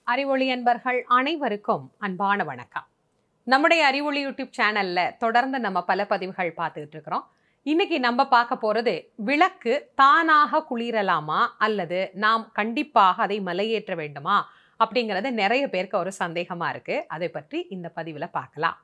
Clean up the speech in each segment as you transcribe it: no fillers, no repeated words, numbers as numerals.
அறிவொளி அன்பர்கள் அனைவருக்கும் அன்பான வணக்கம். நம்முடைய அறிவொளி யூடியூப் சேனல்ல தொடர்ந்து நம்ம பல பதிவுகள் பார்த்துக்கிட்டு இருக்கிறோம். இன்னைக்கு நம்ம பார்க்க போறது விளக்கு தானாக குளிரலாமா அல்லது நாம் கண்டிப்பாக அதை மலையேற்ற வேண்டுமா அப்படிங்கிறது நிறைய பேருக்கு ஒரு சந்தேகமா இருக்கு. அதை பற்றி இந்த பதிவுல பார்க்கலாம்.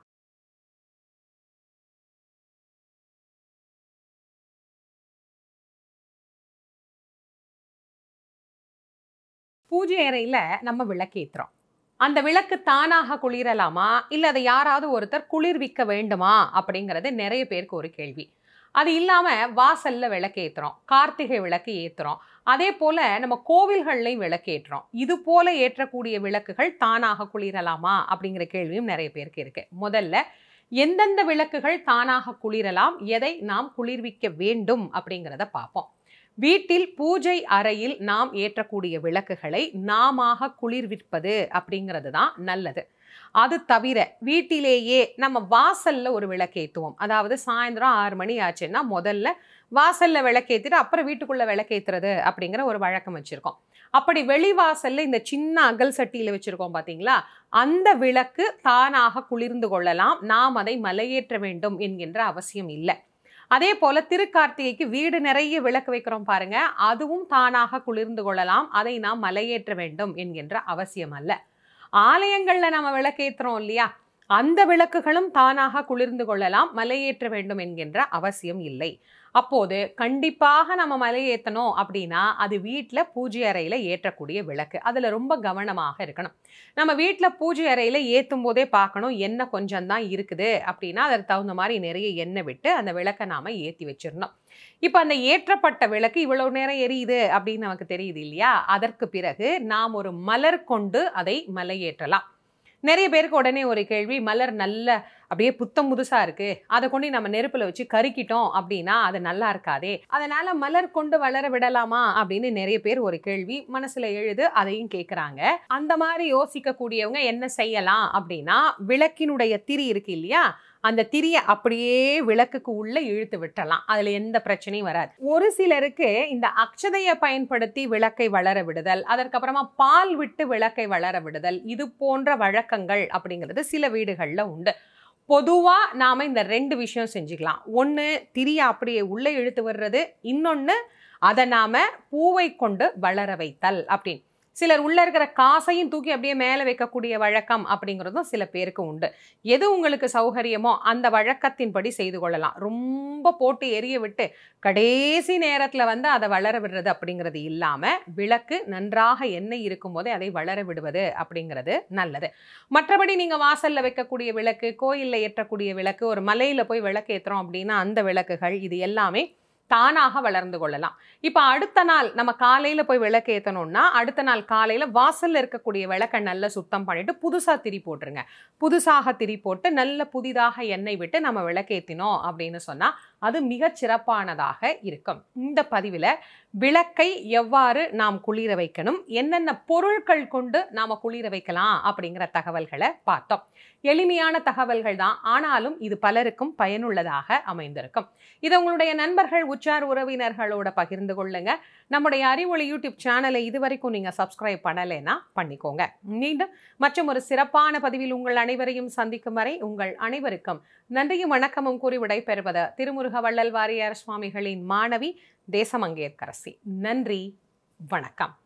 பூஜை அறையில நம்ம விளக்கேத்துறோம். அந்த விளக்கு தானாக குளிரலாமா இல்ல அதை யாராவது ஒருத்தர் குளிர்விக்க வேண்டுமா அப்படிங்கிறது நிறைய பேருக்கு ஒரு கேள்வி. அது இல்லாம வாசல்ல விளக்கு ஏத்துறோம், கார்த்திகை விளக்கு ஏத்துறோம், அதே போல நம்ம கோவில்கள்லையும் விளக்கு ஏற்றுறோம். இது போல ஏற்றக்கூடிய விளக்குகள் தானாக குளிரலாமா அப்படிங்கிற கேள்வியும் நிறைய பேருக்கு இருக்கு. முதல்ல எந்தெந்த விளக்குகள் தானாக குளிரலாம், எதை நாம் குளிர்விக்க வேண்டும் அப்படிங்கிறத பார்ப்போம். வீட்டில் பூஜை அறையில் நாம் ஏற்றக்கூடிய விளக்குகளை நாம குளிர்விப்பது அப்படிங்கிறது தான் நல்லது. அது தவிர வீட்டிலேயே நம்ம வாசல்ல ஒரு விளக்கு ஏற்றுவோம். அதாவது சாயந்தரம் 6 மணி ஆச்சுன்னா முதல்ல வாசல்ல விளக்கேற்றிட்டு அப்புறம் வீட்டுக்குள்ள விளக்கேற்றுறது அப்படிங்கிற ஒரு வழக்கம் வச்சிருக்கோம். அப்படி வெளிவாசல்ல இந்த சின்ன அகல் சட்டியில வச்சிருக்கோம் பாத்தீங்களா, அந்த விளக்கு தானாக குளிர்ந்து கொள்ளலாம். நாம் அதை மலையேற்ற வேண்டும் என்கின்ற அவசியம் இல்லை. அதே போல திருக்கார்த்திகைக்கு வீடு நிறைய விளக்கு வைக்கிறோம் பாருங்க, அதுவும் தானாக குளிர்ந்து கொள்ளலாம். அதை நாம் மலையேற்ற வேண்டும் என்கின்ற அவசியம் அல்ல. ஆலயங்கள்ல நம்ம விளக்கேற்றுறோம் இல்லையா, அந்த விளக்குகளும் தானாக குளிர்ந்து கொள்ளலாம், மலையேற்ற வேண்டும் என்கின்ற அவசியம் இல்லை. அப்போது கண்டிப்பாக நம்ம மலையேற்றணும் அப்படின்னா அது வீட்டில் பூஜை அறையில் ஏற்றக்கூடிய விளக்கு. அதில் ரொம்ப கவனமாக இருக்கணும். நம்ம வீட்டில் பூஜை அறையில் ஏற்றும் போதே பார்க்கணும் எண்ணெய் கொஞ்சம் தான் இருக்குது அப்படின்னா அதற்கு தகுந்த மாதிரி நிறைய எண்ணெய் விட்டு அந்த விளக்கை நாம் ஏற்றி வச்சிடணும். இப்போ அந்த ஏற்றப்பட்ட விளக்கு இவ்வளோ நேரம் எரியுது அப்படின்னு நமக்கு தெரியுது இல்லையா, அதற்கு பிறகு நாம் ஒரு மலர் கொண்டு அதை மலையேற்றலாம். நிறைய பேருக்கு உடனே ஒரு கேள்வி, மலர் நல்ல அப்படியே புத்தம் புதுசா இருக்கு, அதை கொண்டு நம்ம நெருப்புல வச்சு கருக்கிட்டோம் அப்படின்னா அது நல்லா இருக்காதே, அதனால மலர் கொண்டு வளர விடலாமா அப்படின்னு நிறைய பேர் ஒரு கேள்வி மனசுல எழுது. அதையும் கேட்குறாங்க. அந்த மாதிரி யோசிக்க கூடியவங்க என்ன செய்யலாம் அப்படின்னா, விளக்கினுடைய திரி இருக்கு இல்லையா, அந்த திரியை அப்படியே விளக்குக்கு உள்ள இழுத்து விட்டலாம். அதுல எந்த பிரச்சனையும் வராது. ஒரு சிலருக்கு இந்த அக்ஷதையை பயன்படுத்தி விளக்கை வளர விடுதல், அதற்கப்புறமா பால் விட்டு விளக்கை வளர விடுதல், இது போன்ற வழக்கங்கள் அப்படிங்கிறது சில வீடுகள்ல உண்டு. பொதுவா நாம இந்த 2 விஷயம் செஞ்சுக்கலாம். ஒன்று திரியை அப்படியே உள்ள இழுத்து விடுறது, இன்னொன்று அதை நாம பூவை கொண்டு வளர வைத்தல் அப்படின்னு. சிலர் உள்ள இருக்கிற காசையும் தூக்கி அப்படியே மேலே வைக்கக்கூடிய வழக்கம் அப்படிங்கிறதும் சில பேருக்கு உண்டு. எது உங்களுக்கு சௌகரியமோ அந்த வழக்கத்தின்படி செய்து கொள்ளலாம். ரொம்ப போட்டு எரிய விட்டு கடைசி நேரத்தில் அதை வளர விடுறது அப்படிங்கிறது இல்லாமல் விளக்கு நன்றாக எண்ணெய் இருக்கும் போதே அதை வளர விடுவது அப்படிங்கிறது நல்லது. மற்றபடி நீங்கள் வாசலில் வைக்கக்கூடிய விளக்கு, கோயிலில் ஏற்றக்கூடிய விளக்கு, ஒரு மலையில் போய் விளக்கு ஏற்றுறோம் அப்படின்னா அந்த விளக்குகள் இது எல்லாமே தானாக வளர்ந்து கொள்ளலாம். இப்போ அடுத்த நாள் நம்ம காலையில போய் விளக்கு ஏற்றணும்னா அடுத்த நாள் காலையில வாசல்ல இருக்கக்கூடிய விளக்கை நல்லா சுத்தம் பண்ணிட்டு புதுசா திரி போட்டுருங்க. புதுசாக திரி போட்டு நல்ல புதிதாக எண்ணெய் விட்டு நம்ம விளக்கேற்றினோம் அப்படின்னு சொன்னா அது மிக சிறப்பானதாக இருக்கும். இந்த பதிவில் விளக்கை எவ்வாறு நாம் குளிர வைக்கணும், என்னென்ன பொருட்கள் கொண்டு நாம குளிர வைக்கலாம் அப்படிங்கிற தகவல்களை பார்த்தோம். எளிமையான தகவல்கள் தான், ஆனாலும் இது பலருக்கும் பயனுள்ளதாக அமைந்திருக்கும். இதை உங்களுடைய நண்பர்கள், உற்றார் உறவினர்களோட பகிர்ந்து கொள்ளுங்க. நம்முடைய அறிவொளி யூடியூப் சேனலை இதுவரைக்கும் நீங்க சப்ஸ்கிரைப் பண்ணலைன்னா பண்ணிக்கோங்க. மீண்டும் மற்றும் ஒரு சிறப்பான பதிவில் உங்கள் அனைவரையும் சந்திக்கும் வரை உங்கள் அனைவருக்கும் நன்றியும் வணக்கமும் கூறி விடைபெறுவது திருமுருக வள்ளல் வாரியார் சுவாமிகளின் மாணவி தேசமங்கேற்கரசி. நன்றி, வணக்கம்.